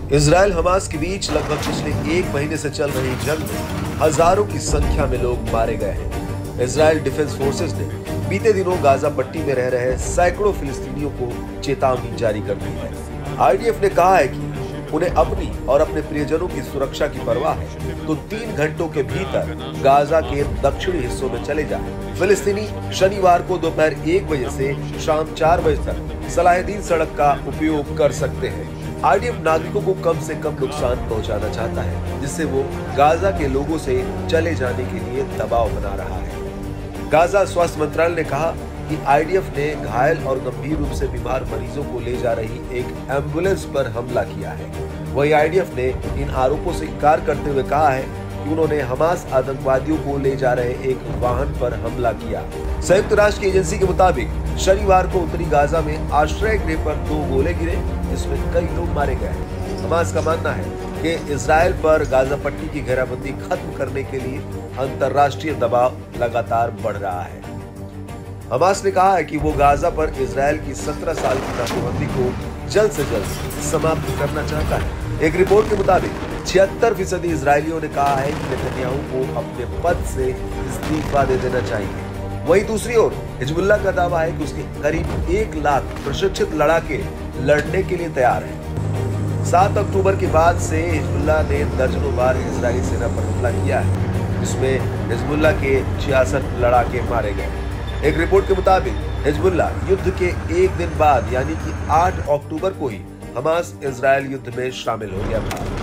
Israel Hamas के बीच लगभग पिछले 1 महीने से चल रही जंग में हजारों की संख्या में लोग मारे गए हैं। इजराइल डिफेंस फोर्सेस ने बीते दिनों गाजा पट्टी में रह रहे सैकड़ों फिलिस्तीनियों को चेतावनी जारी कर दी है। आईडीएफ ने कहा है कि उन्हें अपनी और अपने प्रियजनों की सुरक्षा की परवाह है तो 3 घंटों के भीतर गाजा के दक्षिणी हिस्सों में चले जाएं। फिलिस्तीनी शनिवार को दोपहर 1 बजे से शाम 4 बजे तक सलाहुद्दीन सड़क का उपयोग कर सकते हैं। आईडीएफ नागरिकों को कम से कम नुकसान पहुंचाना चाहता है, जिससे वो गाजा के लोगों से चले जाने के लिए दबाव बना रहा है। गाजा स्वास्थ्य मंत्रालय ने कहा कि आईडीएफ ने घायल और गंभीर रूप से बीमार मरीजों को ले जा रही एक एम्बुलेंस पर हमला किया है। वहीं आईडीएफ ने इन आरोपों से इनकार करते हुए कहा है कि उन्होंने हमास आतंकवादियों को ले जा रहे एक वाहन पर हमला किया। संयुक्त राष्ट्र की एजेंसी के मुताबिक शनिवार को उत्तरी गाजा में आश्रय गृह पर 2 गोले गिरे, जिसमें कई लोग मारे गए। हमास का मानना है कि इजराइल पर गाजा पट्टी की घेराबंदी खत्म करने के लिए अंतर्राष्ट्रीय दबाव लगातार बढ़ रहा है। हमास ने कहा है कि वो गाजा पर इजराइल की 17 साल की नाकाबंदी को जल्द से जल्द समाप्त करना चाहता है। एक रिपोर्ट के मुताबिक 76% इजरायलियों ने कहा है कि नेतन्याहू को अपने पद से इस्तीफा दे देना चाहिए। वहीं दूसरी ओर हिजबुल्लाह का दावा है कि उसके करीब 1 लाख प्रशिक्षित लड़ाके लड़ने के लिए तैयार हैं। 7 अक्टूबर के बाद से हिजबुल्लाह ने दर्जनों बार इजरायली सेना पर हमला किया है, जिसमें हिजबुल्लाह के 66 लड़ाके मारे गए। एक रिपोर्ट के मुताबिक हिजबुल्लाह युद्ध के 1 दिन बाद यानी कि 8 अक्टूबर को ही हमास इजराइल युद्ध में शामिल हो गया था।